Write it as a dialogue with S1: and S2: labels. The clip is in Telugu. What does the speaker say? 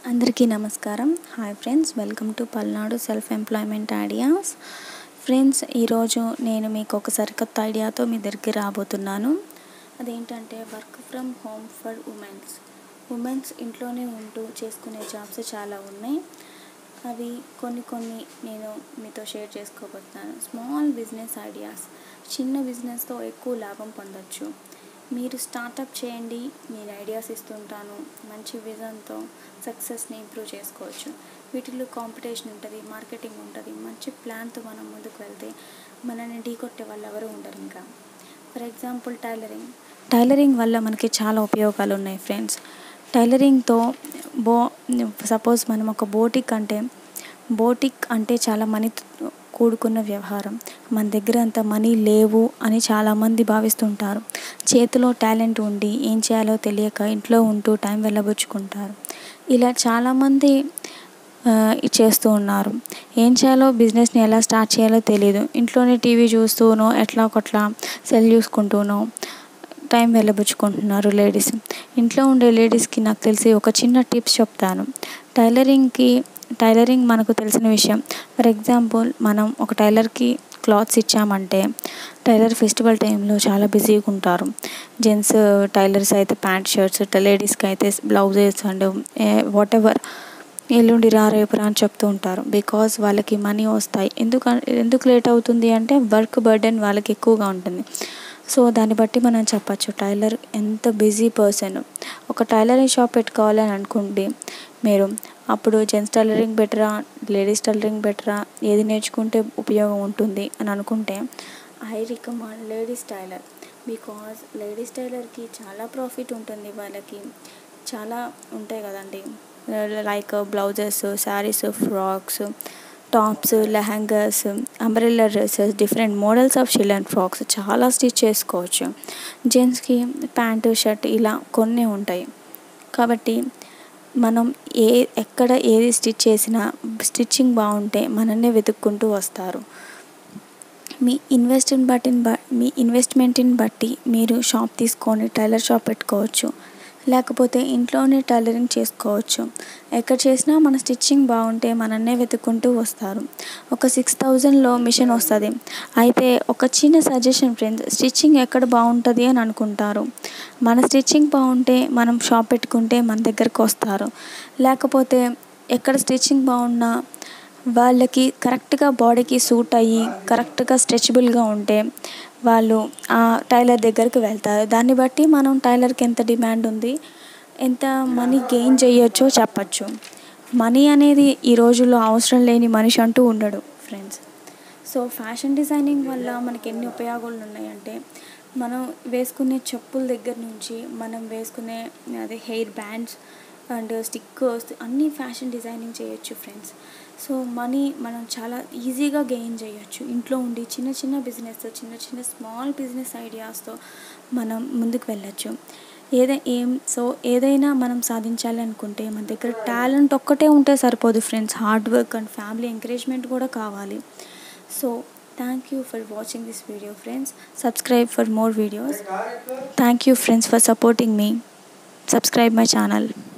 S1: అందరికీ నమస్కారం. Hi friends, welcome to Palnadu self employment ideas. Friends, ఈరోజు నేను మీకు ఒక సరికొత్త ఐడియాతో మీ దగ్గరికి రాబోతున్నాను. అదేంటంటే work from home for womens ఇంట్లోనే ఉంటూ చేసుకునే జాబ్స్ చాలా ఉన్నాయి. అవి కొన్ని నేను మీతో షేర్ చేసుకోబోతున్నాను. Small business ideas. చిన్న బిజినెస్తో ఎక్కువ లాభం పొందొచ్చు. మీరు స్టార్టప్ చేయండి, నేను ఐడియాస్ ఇస్తుంటాను. మంచి విజన్తో సక్సెస్ని ఇంప్రూవ్ చేసుకోవచ్చు. వీటిలో కాంపిటీషన్ ఉంటుంది, మార్కెటింగ్ ఉంటుంది. మంచి ప్లాన్తో మనం ముందుకు వెళ్తే మనల్ని ఢీకొట్టే వాళ్ళు ఎవరు ఉండరు. ఇంకా ఫర్ ఎగ్జాంపుల్ టైలరింగ్ వల్ల మనకి చాలా ఉపయోగాలు ఉన్నాయి ఫ్రెండ్స్. టైలరింగ్తో సపోజ్ మనం ఒక బోటిక్ అంటే చాలా మనీ కూడుకున్న వ్యవహారం. మన దగ్గర అంత మనీ లేవు అని చాలామంది భావిస్తుంటారు. చేతిలో టాలెంట్ ఉండి ఏం చేయాలో తెలియక ఇంట్లో ఉంటూ టైం వెళ్ళబుచ్చుకుంటారు. ఇలా చాలామంది చేస్తూ ఉన్నారు. ఏం చేయాలో, బిజినెస్ని ఎలా స్టార్ట్ చేయాలో తెలియదు. ఇంట్లోనే టీవీ చూస్తూనో ఎట్లా ఒకట్లా సెల్ చూసుకుంటూనో టైం వెళ్ళబుచ్చుకుంటున్నారు లేడీస్. ఇంట్లో ఉండే లేడీస్కి నాకు తెలిసి ఒక చిన్న టిప్స్ చెప్తాను. టైలరింగ్ మనకు తెలిసిన విషయం. ఫర్ ఎగ్జాంపుల్, మనం ఒక టైలర్కి క్లాత్స్ ఇచ్చామంటే టైలర్ ఫెస్టివల్ టైంలో చాలా బిజీగా ఉంటారు. జెంట్స్ టైలర్స్ అయితే ప్యాంట్ షర్ట్స్, లేడీస్కి అయితే బ్లౌజెస్ అండ్ వాటెవర్ ఎల్లుండి రేపు అని చెప్తూ ఉంటారు. బికాజ్ వాళ్ళకి మనీ వస్తాయి. ఎందుకు లేట్ అవుతుంది అంటే వర్క్ బర్డెన్ వాళ్ళకి ఎక్కువగా ఉంటుంది. సో దాన్ని బట్టి మనం చెప్పచ్చు టైలర్ ఎంత బిజీ పర్సన్. ఒక టైలరింగ్ షాప్ పెట్టుకోవాలని అనుకోండి మీరు, అప్పుడు జెంట్స్ టైలరింగ్ బెటరా, లేడీస్ టైలరింగ్ బెటరా, ఏది నేర్చుకుంటే ఉపయోగం ఉంటుంది అని అనుకుంటే I recommend ladies tailor. Because ladies టైలర్కి చాలా ప్రాఫిట్ ఉంటుంది. వాళ్ళకి చాలా ఉంటాయి కదండి, like blouses, saris, frocks, tops, lehengas, umbrella dresses, different models of children frocks చాలా స్టిచ్ చేసుకోవచ్చు. జెంట్స్కి ప్యాంటు, షర్ట్ ఇలా కొన్ని ఉంటాయి. కాబట్టి మనం ఎక్కడ ఏది స్టిచ్ చేసినా స్టిచ్చింగ్ బాగుంటే మనల్నే వెతుక్కుంటూ వస్తారు. మీ ఇన్వెస్ట్మెంట్ని బట్టి మీరు షాప్ తీసుకొని టైలర్ షాప్ పెట్టుకోవచ్చు. లేకపోతే ఇంట్లోనే టైలరింగ్ చేసుకోవచ్చు. ఎక్కడ చేసినా మన స్టిచ్చింగ్ బాగుంటే మనల్నే వెతుక్కుంటూ వస్తారు. ఒక 6,000లో మిషన్ వస్తుంది. అయితే ఒక చిన్న సజెషన్ ఫ్రెండ్స్, స్టిచ్చింగ్ ఎక్కడ బాగుంటుంది అని అనుకుంటారు. మన స్టిచ్చింగ్ బాగుంటే మనం షాప్ పెట్టుకుంటే మన దగ్గరకు వస్తారు. లేకపోతే ఎక్కడ స్టిచ్చింగ్ బాగున్నా వాళ్ళకి కరెక్ట్గా బాడీకి సూట్ అయ్యి కరెక్ట్గా స్ట్రెచబుల్గా ఉంటే వాళ్ళు ఆ టైలర్ దగ్గరికి వెళ్తారు. దాన్ని బట్టి మనం టైలర్కి ఎంత డిమాండ్ ఉంది, ఎంత మనీ గెయిన్ చేయొచ్చో చెప్పచ్చు. మనీ అనేది ఈ రోజుల్లో అవసరం లేని మనిషి అంటూ ఉండడు ఫ్రెండ్స్. సో ఫ్యాషన్ డిజైనింగ్ వల్ల మనకి ఎన్ని ఉపయోగాలు ఉన్నాయంటే, మనం వేసుకునే చెప్పుల దగ్గర నుంచి మనం వేసుకునే హెయిర్ బ్యాండ్స్ అండ్ స్టిక్కర్స్ అన్నీ ఫ్యాషన్ డిజైనింగ్ చేయొచ్చు ఫ్రెండ్స్. సో మనీ మనం చాలా ఈజీగా గెయిన్ చేయొచ్చు. ఇంట్లో ఉండి చిన్న బిజినెస్, చిన్న స్మాల్ బిజినెస్ ఐడియాస్తో మనం ముందుకు వెళ్ళచ్చు. ఏదైనా మనం సాధించాలి అనుకుంటే మన దగ్గర టాలెంట్ ఒక్కటే ఉంటే సరిపోదు friends. Hard work and family encouragement కూడా కావాలి. So thank you for watching this video friends. Subscribe for more videos. Thank you friends for supporting me. Subscribe my channel.